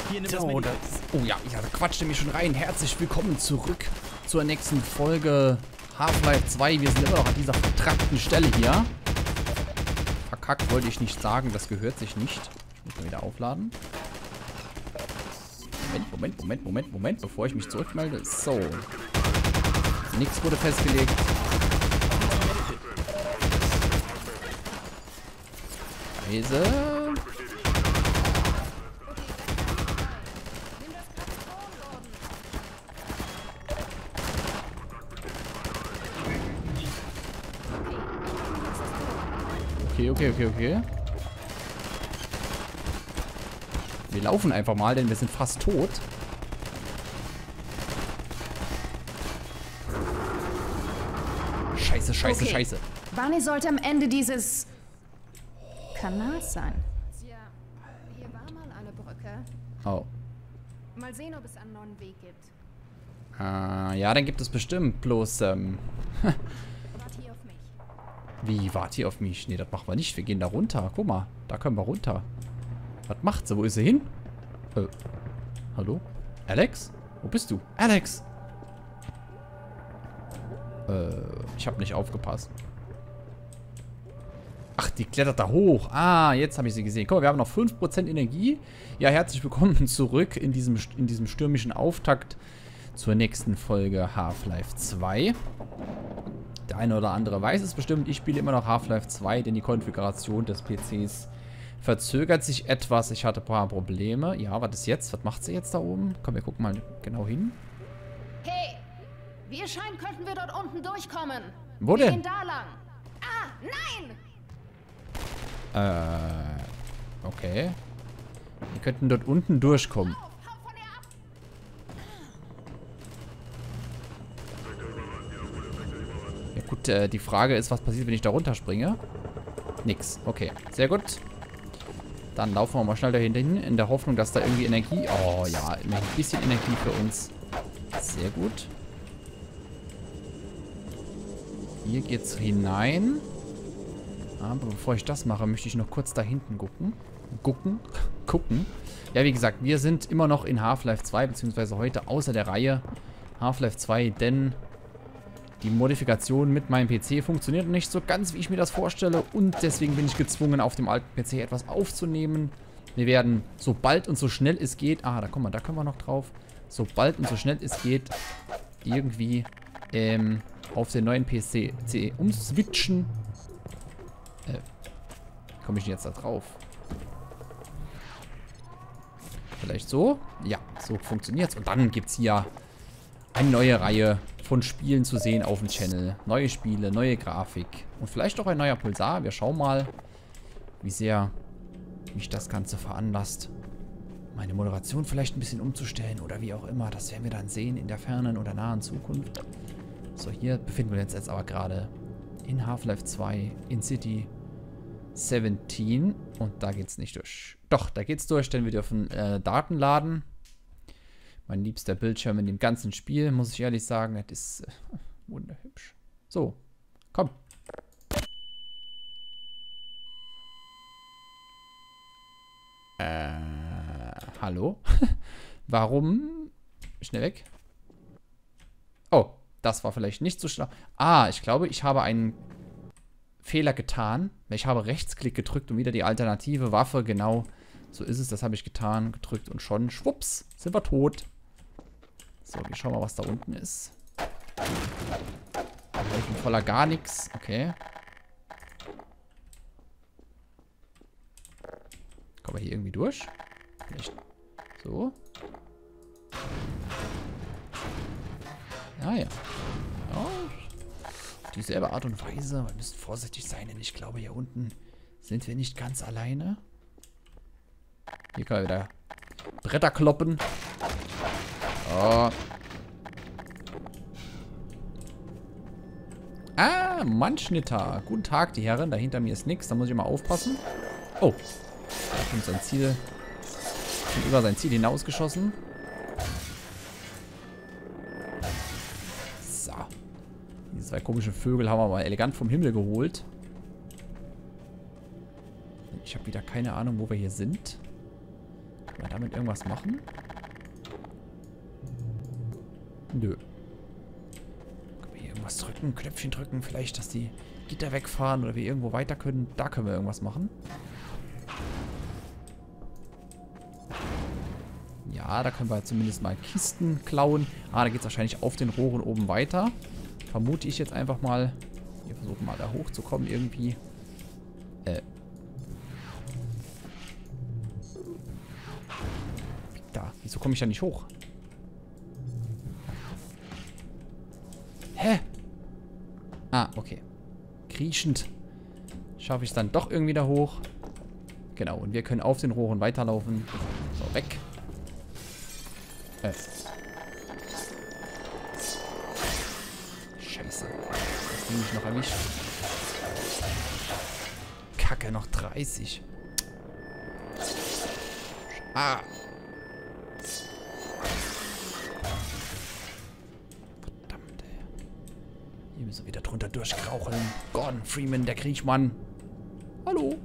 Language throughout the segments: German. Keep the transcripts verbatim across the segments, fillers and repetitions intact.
So, das, oh ja, ja, da quatschte mich schon rein. Herzlich willkommen zurück zur nächsten Folge Half-Life zwei. Wir sind immer noch an dieser vertrackten Stelle hier. Verkackt wollte ich nicht sagen, das gehört sich nicht. Ich muss mal wieder aufladen. Moment, Moment, Moment, Moment, Moment, bevor ich mich zurückmelde. So. Nichts wurde festgelegt. Reise. Okay, okay, okay, okay. Wir laufen einfach mal, denn wir sind fast tot. Scheiße, scheiße, okay. scheiße. Barney sollte am Ende dieses Kanals sein. Tja, hier war mal eine Brücke. Oh. Mal sehen, ob es einen neuen Weg gibt. Äh, ja, dann gibt es bestimmt. Bloß, ähm... Wart hier auf mich. Wie, wart hier auf mich? Nee, das machen wir nicht. Wir gehen da runter. Guck mal, da können wir runter. Was macht sie? Wo ist sie hin? Äh, hallo? Alex? Wo bist du? Alex! Äh, ich habe nicht aufgepasst. Ach, die klettert da hoch. Ah, jetzt habe ich sie gesehen. Guck mal, wir haben noch fünf Prozent Energie. Ja, herzlich willkommen zurück in diesem, in diesem stürmischen Auftakt zur nächsten Folge Half-Life zwei. Der eine oder andere weiß es bestimmt. Ich spiele immer noch Half-Life zwei, denn die Konfiguration des P Cs verzögert sich etwas. Ich hatte ein paar Probleme. Ja, was ist jetzt? Was macht sie jetzt da oben? Komm, wir gucken mal genau hin. Hey, wie es scheint, könnten wir dort unten durchkommen. Wo wir denn? gehen da lang. Ah, nein! Äh, okay. Wir könnten dort unten durchkommen. Auf, hau von ihr ab! Ja gut, äh, die Frage ist, was passiert, wenn ich da runterspringe? Nix. Okay, sehr gut. Dann laufen wir mal schnell dahinter hin, in der Hoffnung, dass da irgendwie Energie... Oh ja, immerhin ein bisschen Energie für uns. Sehr gut. Hier geht's hinein. Aber bevor ich das mache, möchte ich noch kurz da hinten gucken. Gucken. Gucken. Ja, wie gesagt, wir sind immer noch in Half-Life zwei, beziehungsweise heute außer der Reihe Half-Life zwei, denn die Modifikation mit meinem P C funktioniert nicht so ganz, wie ich mir das vorstelle. Und deswegen bin ich gezwungen, auf dem alten P C etwas aufzunehmen. Wir werden, sobald und so schnell es geht... Ah, da kommen wir, da können wir noch drauf. Sobald und so schnell es geht, irgendwie ähm, auf den neuen P C umswitchen. Äh, wie komme ich denn jetzt da drauf? Vielleicht so? Ja, so funktioniert's. Und dann gibt es hier eine neue Reihe von Spielen zu sehen auf dem Channel. Neue Spiele, neue Grafik. Und vielleicht auch ein neuer Pulsar. Wir schauen mal, wie sehr mich das Ganze veranlasst, meine Moderation vielleicht ein bisschen umzustellen oder wie auch immer. Das werden wir dann sehen in der fernen oder nahen Zukunft. So, hier befinden wir uns jetzt aber gerade in Half-Life zwei in City siebzehn. Und da geht's nicht durch. Doch, da geht's durch, denn wir dürfen äh, Daten laden. Mein liebster Bildschirm in dem ganzen Spiel, muss ich ehrlich sagen. Das ist äh, wunderhübsch. So, komm. Äh, hallo? Warum? Schnell weg. Oh, das war vielleicht nicht so schlau. Ah, ich glaube, ich habe einen Fehler getan. Ich habe Rechtsklick gedrückt und wieder die alternative Waffe. Genau, so ist es. Das habe ich getan, gedrückt und schon, schwupps, sind wir tot. So, wir schauen mal, was da unten ist. Voller gar nichts. Okay. Kommen wir hier irgendwie durch? Vielleicht so. Ja, ja. Ja. Auf dieselbe Art und Weise. Wir müssen vorsichtig sein, denn ich glaube, hier unten sind wir nicht ganz alleine. Hier können wir wieder Bretter kloppen. Oh. Ah, Mannschnitter. Guten Tag, die Herren. Da hinter mir ist nichts. Da muss ich mal aufpassen. Oh. Da kommt sein Ziel. Kommt über sein Ziel hinausgeschossen. So. Diese zwei komischen Vögel haben wir mal elegant vom Himmel geholt. Ich habe wieder keine Ahnung, wo wir hier sind. Können wir damit irgendwas machen? Nö. Können wir hier irgendwas drücken? Knöpfchen drücken? Vielleicht, dass die Gitter wegfahren oder wir irgendwo weiter können? Da können wir irgendwas machen. Ja, da können wir zumindest mal Kisten klauen. Ah, da geht es wahrscheinlich auf den Rohren oben weiter. Vermute ich jetzt einfach mal. Wir versuchen mal da hochzukommen irgendwie. Äh. Da. Wieso komme ich da nicht hoch? Hä? Ah, okay. Kriechend schaffe ich es dann doch irgendwie da hoch. Genau, und wir können auf den Rohren weiterlaufen. So, weg. Äh. Scheiße. Das Ding mich noch erwischt. Kacke, noch dreißig. Ah. Verdammt, ey. Hier müssen wir wieder drunter durchkraucheln. Gordon Freeman, der Kriechmann. Hallo.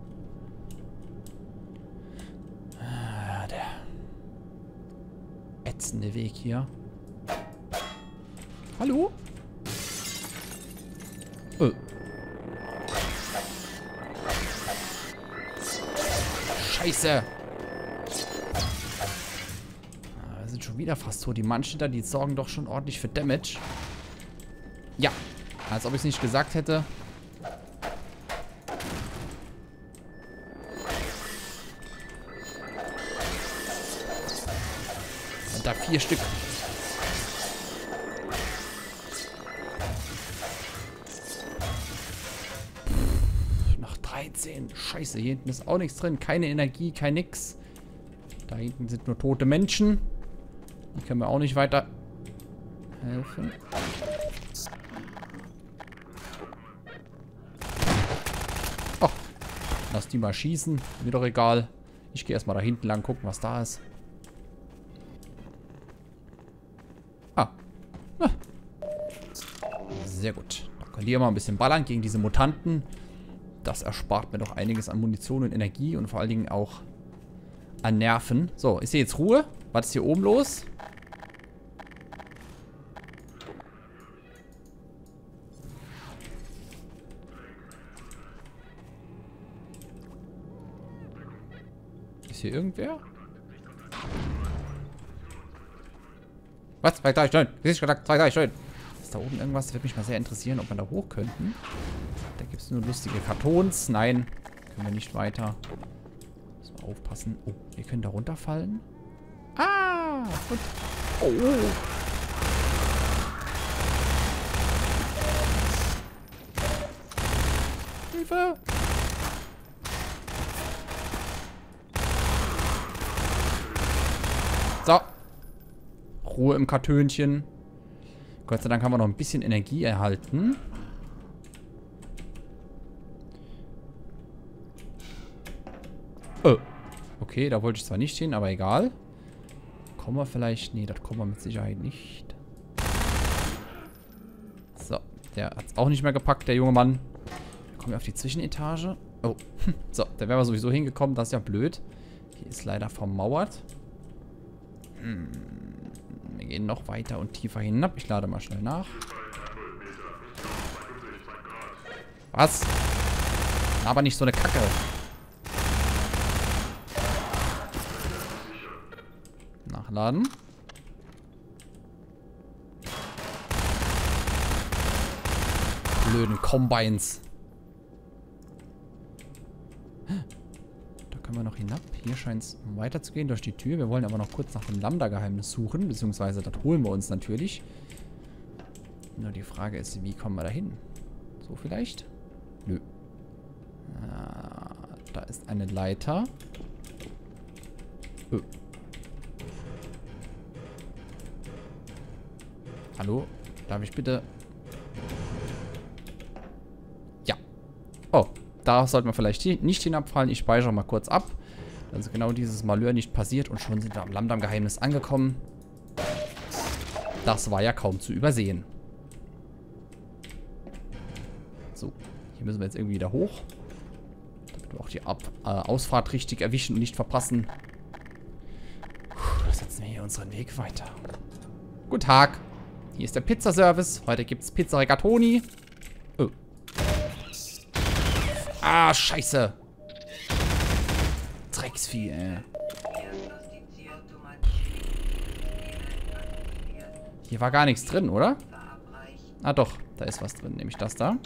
Ah, der ätzende Weg hier. Hallo? Oh. Scheiße. Ah, wir sind schon wieder fast tot. Die manchen da, die sorgen doch schon ordentlich für Damage. Ja. Als ob ich es nicht gesagt hätte. Und da vier Stück. dreizehn. Scheiße, hier hinten ist auch nichts drin. Keine Energie, kein nix. Da hinten sind nur tote Menschen. Die können wir auch nicht weiter helfen. Oh, lass die mal schießen. Mir doch egal. Ich gehe erstmal da hinten lang gucken, was da ist. Ah. ah. Sehr gut. Da können die ja mal ein bisschen ballern gegen diese Mutanten. Das erspart mir doch einiges an Munition und Energie und vor allen Dingen auch an Nerven. So, ist hier jetzt Ruhe? Was ist hier oben los? Ist hier irgendwer? Was? zwei, drei, schön. Gesichtskontakt, zwei, drei, schön. Ist da oben irgendwas? Das würde mich mal sehr interessieren, ob wir da hoch könnten. Da gibt es nur lustige Kartons. Nein, können wir nicht weiter. Müssen wir aufpassen. Oh, wir können da runterfallen. Ah! Und oh! Hilfe! So. Ruhe im Kartönchen. Gott sei Dank haben wir noch ein bisschen Energie erhalten. Oh. Okay, da wollte ich zwar nicht hin, aber egal. Kommen wir vielleicht... Nee, das kommen wir mit Sicherheit nicht. So, der hat es auch nicht mehr gepackt, der junge Mann. Kommen wir auf die Zwischenetage. Oh, so, da wären wir sowieso hingekommen. Das ist ja blöd. Hier ist leider vermauert. Hm. Wir gehen noch weiter und tiefer hinab. Ich lade mal schnell nach. Was? Aber nicht so eine Kacke. Nachladen. Blöden Combines. Da können wir noch hinab. Hier scheint es weiterzugehen durch die Tür. Wir wollen aber noch kurz nach dem Lambda-Geheimnis suchen. Beziehungsweise das holen wir uns natürlich. Nur die Frage ist, wie kommen wir da hin? So vielleicht? Nö. Ah, da ist eine Leiter. Oh. Hallo? Darf ich bitte... Ja. Oh, da sollte man vielleicht nicht hinabfallen. Ich speichere mal kurz ab. Also genau dieses Malheur nicht passiert und schon sind wir am Lambda-Geheimnis angekommen. Das war ja kaum zu übersehen. So, hier müssen wir jetzt irgendwie wieder hoch. Damit wir auch die Ab äh, Ausfahrt richtig erwischen und nicht verpassen. setzen wir hier unseren Weg weiter. Guten Tag. Hier ist der Pizzaservice. Heute gibt's Pizza Rigatoni. Oh. Ah, scheiße. Drecksvieh, ey. Hier war gar nichts drin, oder? Ah, doch. Da ist was drin. Nämlich das da.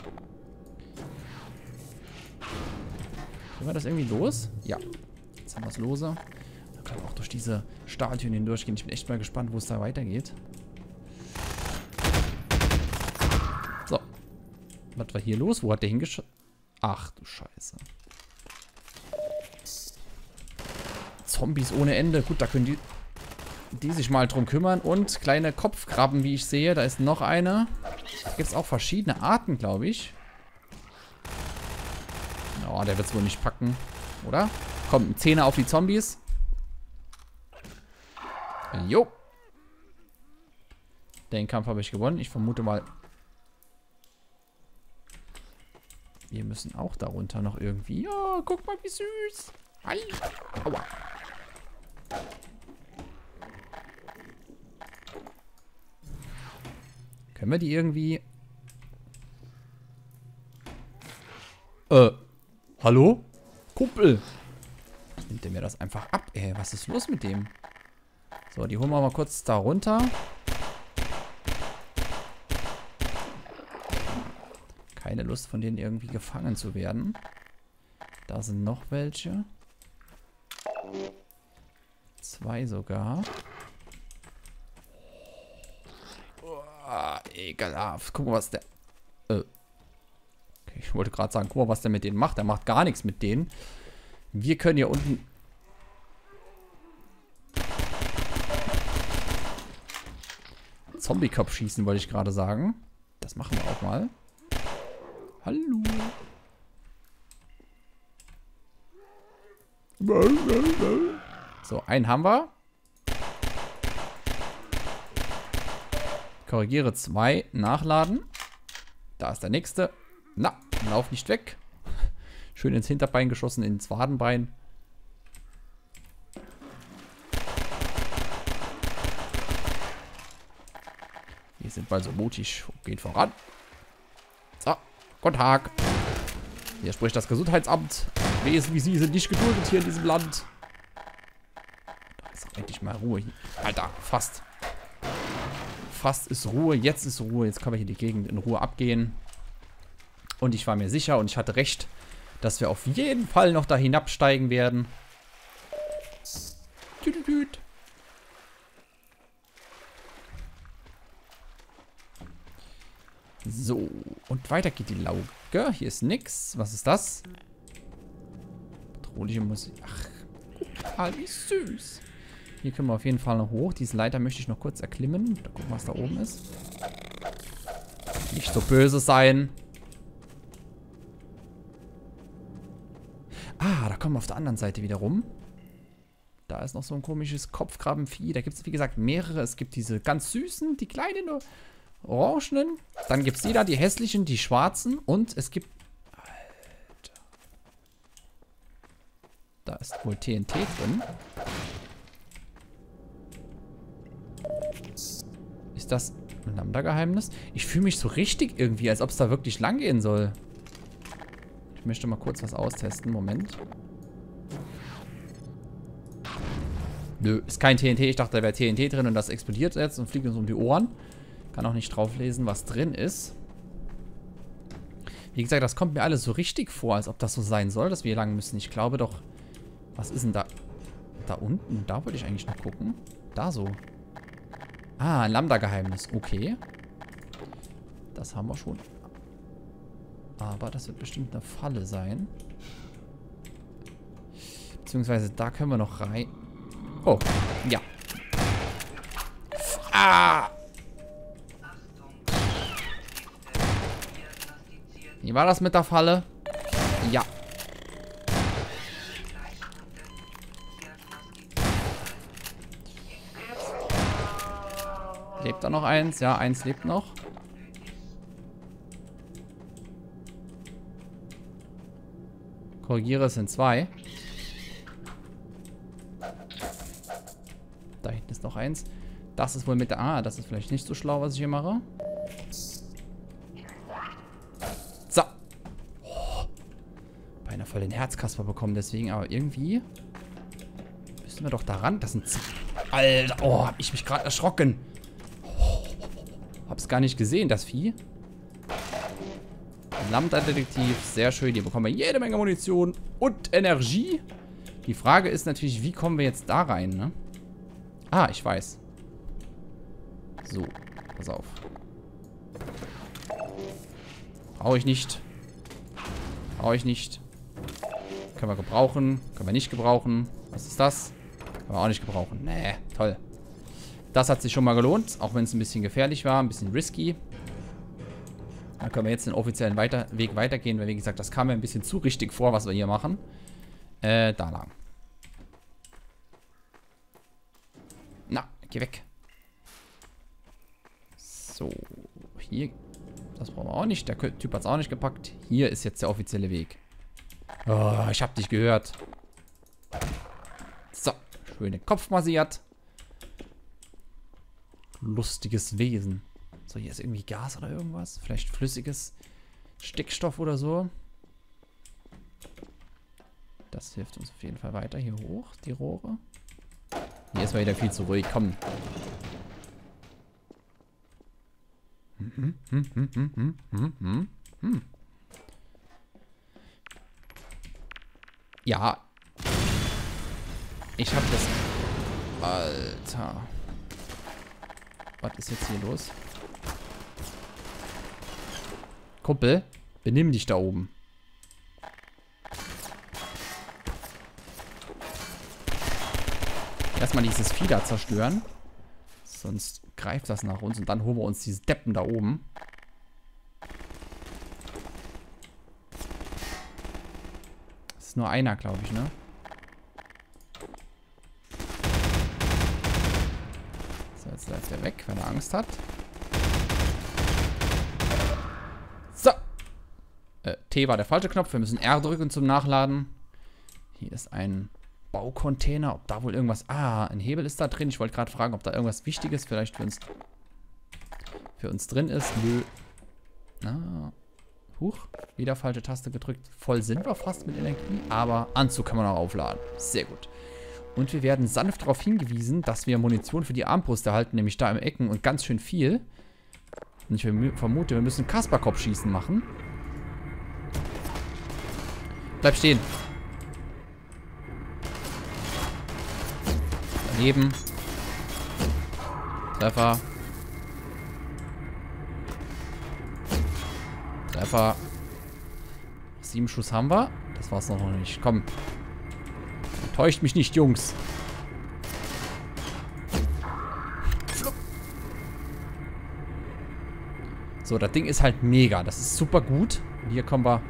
Können wir das irgendwie los? Ja. Jetzt haben wir es lose. Wir können auch durch diese Statuen hindurchgehen. Ich bin echt mal gespannt, wo es da weitergeht. So. Was war hier los? Wo hat der hingeschaut? Ach du Scheiße. Zombies ohne Ende. Gut, da können die, die sich mal drum kümmern. Und kleine Kopfkrabben, wie ich sehe. Da ist noch eine. Da gibt es auch verschiedene Arten, glaube ich. Oh, der wird es wohl nicht packen. Oder? Kommt, Zähne auf die Zombies. Jo. Den Kampf habe ich gewonnen. Ich vermute mal... Wir müssen auch darunter noch irgendwie... Oh, guck mal, wie süß. Aua. Können wir die irgendwie... Äh, hallo? Kumpel. Nimmt der mir das einfach ab, ey. Was ist los mit dem? So, die holen wir mal kurz da runter. Keine Lust, von denen irgendwie gefangen zu werden. Da sind noch welche. Zwei sogar. Oh, ekelhaft. Guck mal, was der... Äh. Okay, ich wollte gerade sagen, guck mal, was der mit denen macht. Der macht gar nichts mit denen. Wir können hier unten... Zombie-Kopf schießen, wollte ich gerade sagen. Das machen wir auch mal. Hallo. So, einen haben wir. Korrigiere zwei. Nachladen. Da ist der nächste. Na, lauf nicht weg. Schön ins Hinterbein geschossen, ins Wadenbein. Wir sind mal so mutig. Geht voran. So, guten Tag. Hier spricht das Gesundheitsamt. Wesen wie Sie sind nicht geduldet hier in diesem Land. Da ist auch endlich mal Ruhe hier. Alter, fast. Fast ist Ruhe. Jetzt ist Ruhe. Jetzt können wir hier die Gegend in Ruhe abgehen. Und ich war mir sicher und ich hatte recht, dass wir auf jeden Fall noch da hinabsteigen werden. Tütütüt. So, und weiter geht die Lauge. Hier ist nix. Was ist das? Bedrohliche Musik. Ach, ah, wie süß. Hier können wir auf jeden Fall noch hoch. Diese Leiter möchte ich noch kurz erklimmen. Da gucken, was da oben ist. Nicht so böse sein. Ah, da kommen wir auf der anderen Seite wieder rum. Da ist noch so ein komisches Kopfkrabbenvieh. Da gibt es, wie gesagt, mehrere. Es gibt diese ganz süßen, die kleinen, orangenen. Dann gibt es die da, die hässlichen, die schwarzen. Und es gibt... Alter. Da ist wohl T N T drin. Ist das ein Lambda-Geheimnis? Ich fühle mich so richtig irgendwie, als ob es da wirklich lang gehen soll. Ich möchte mal kurz was austesten. Moment. Nö, ist kein T N T. Ich dachte, da wäre T N T drin und das explodiert jetzt und fliegt uns um die Ohren. Kann auch nicht drauf lesen, was drin ist. Wie gesagt, das kommt mir alles so richtig vor, als ob das so sein soll, dass wir hier lang müssen. Ich glaube doch... Was ist denn da? Da unten? Da wollte ich eigentlich noch gucken. Da so. Ah, ein Lambda-Geheimnis. Okay. Das haben wir schon. Aber das wird bestimmt eine Falle sein. Beziehungsweise da können wir noch rein. Oh, ja. Ah! Wie war das mit der Falle? Ja. Lebt da noch eins? Ja, eins lebt noch. Korrigiere, es sind zwei. Da hinten ist noch eins. Das ist wohl mit der... Ah, das ist vielleicht nicht so schlau, was ich hier mache. So. Oh. Beinahe voll den Herzkasper bekommen, deswegen. Aber irgendwie... müssen wir doch daran. Das sind... Alter, oh, hab ich mich gerade erschrocken. Oh, hab's gar nicht gesehen, das Vieh. Lambda-Detektiv, sehr schön. Hier bekommen wir jede Menge Munition und Energie. Die Frage ist natürlich, wie kommen wir jetzt da rein, ne? Ah, ich weiß. So, pass auf. Brauche ich nicht. Brauche ich nicht. Können wir gebrauchen. Können wir nicht gebrauchen. Was ist das? Können wir auch nicht gebrauchen. Nee, toll. Das hat sich schon mal gelohnt, auch wenn es ein bisschen gefährlich war, ein bisschen risky. Dann können wir jetzt den offiziellen weiter Weg weitergehen, weil wie gesagt, das kam mir ein bisschen zu richtig vor, was wir hier machen. Äh, da lang. Na, geh weg. So, hier. Das brauchen wir auch nicht. Der Typ hat es auch nicht gepackt. Hier ist jetzt der offizielle Weg. Oh, ich hab dich gehört. So, schön den Kopf massiert. Lustiges Wesen. So, hier ist irgendwie Gas oder irgendwas. Vielleicht flüssiges Stickstoff oder so. Das hilft uns auf jeden Fall weiter. Hier hoch, die Rohre. Hier ist mal wieder viel zu ruhig. Komm. Hm, hm, hm, hm, hm, hm, hm, hm. Ja. Ich hab das... Alter. Was ist jetzt hier los? Kumpel, benimm dich da oben. Erstmal dieses Vieh da zerstören. Sonst greift das nach uns und dann holen wir uns diese Deppen da oben. Das ist nur einer, glaube ich, ne? So, jetzt läuft er weg, wenn er Angst hat. So. Äh, T war der falsche Knopf. Wir müssen R drücken zum Nachladen. Hier ist ein Baucontainer. Ob da wohl irgendwas... Ah, ein Hebel ist da drin. Ich wollte gerade fragen, ob da irgendwas Wichtiges vielleicht für uns für uns drin ist. Nö. Ah. Huch. Wieder falsche Taste gedrückt. Voll sind wir fast mit Energie. Aber Anzug kann man auch aufladen. Sehr gut. Und wir werden sanft darauf hingewiesen, dass wir Munition für die Armbrust erhalten. Nämlich da im Ecken und ganz schön viel. Und ich vermute, wir müssen Kasperkopfschießen machen. Bleib stehen. Daneben. Treffer. Treffer. Sieben Schuss haben wir. Das war's noch nicht. Komm. Täuscht mich nicht, Jungs. Flupp. So, das Ding ist halt mega. Das ist super gut. Und hier kommen wir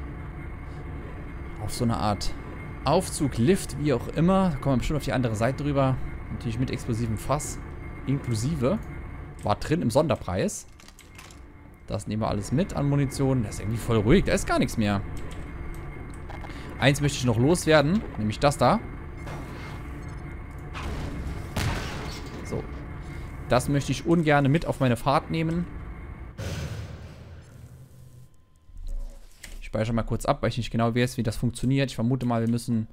auf so eine Art Aufzug, Lift, wie auch immer. Da kommen wir bestimmt auf die andere Seite drüber. Natürlich mit explosivem Fass. Inklusive. War drin im Sonderpreis. Das nehmen wir alles mit an Munition. Das ist irgendwie voll ruhig. Da ist gar nichts mehr. Eins möchte ich noch loswerden. Nämlich das da. So. Das möchte ich ungern mit auf meine Fahrt nehmen. Ich speichere mal kurz ab, weil ich nicht genau weiß, wie das funktioniert. Ich vermute mal, wir müssen...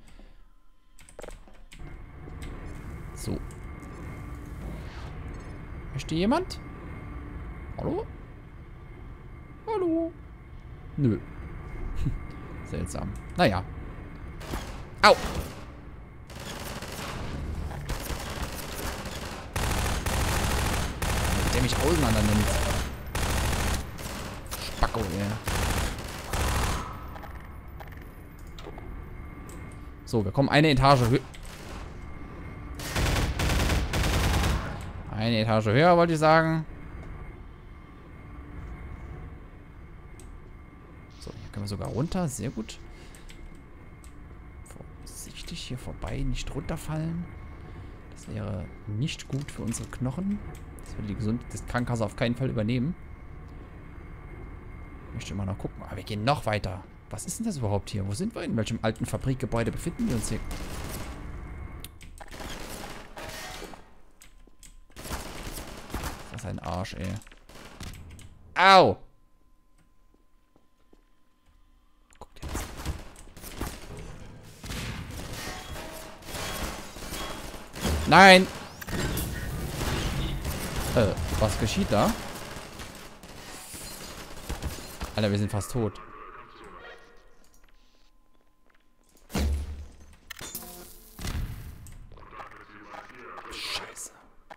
So. Möchte jemand? Hallo? Hallo? Nö. Seltsam. Naja. Au! Der mich auseinander nimmt. Spacko, ey. So, wir kommen eine Etage höher. Eine Etage höher, wollte ich sagen. So, hier können wir sogar runter. Sehr gut. Vorsichtig hier vorbei, nicht runterfallen. Das wäre nicht gut für unsere Knochen. Das würde die Gesund das Krankenhaus auf keinen Fall übernehmen. Ich möchte mal noch gucken. Aber wir gehen noch weiter. Was ist denn das überhaupt hier? Wo sind wir? In welchem alten Fabrikgebäude befinden wir uns hier? Dein Arsch, ey. Au! Guck dir das an. Nein! Äh, was geschieht da? Alter, wir sind fast tot. Scheiße.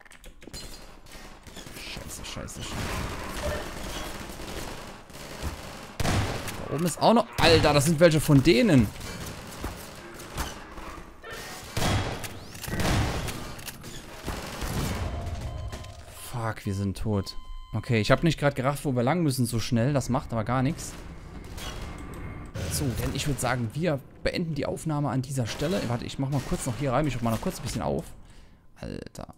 Scheiße, scheiße, scheiße. Da oben ist auch noch... Alter, das sind welche von denen. Fuck, wir sind tot. Okay, ich habe nicht gerade gerafft, wo wir lang müssen so schnell. Das macht aber gar nichts. So, denn ich würde sagen, wir beenden die Aufnahme an dieser Stelle. Warte, ich mach mal kurz noch hier rein. Ich mach mal noch kurz ein bisschen auf. Alter.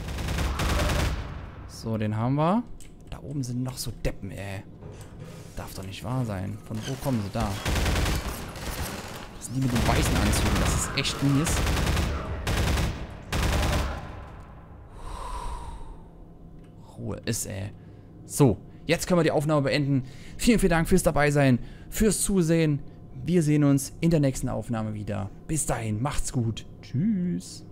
So, den haben wir. Da oben sind noch so Deppen, ey. Darf doch nicht wahr sein. Von wo kommen sie da? Das sind die mit den weißen Anzügen. Das ist echt mies. Ruhe ist, ey. So, jetzt können wir die Aufnahme beenden. Vielen, vielen Dank fürs Dabeisein, fürs Zusehen. Wir sehen uns in der nächsten Aufnahme wieder. Bis dahin, macht's gut. Tschüss.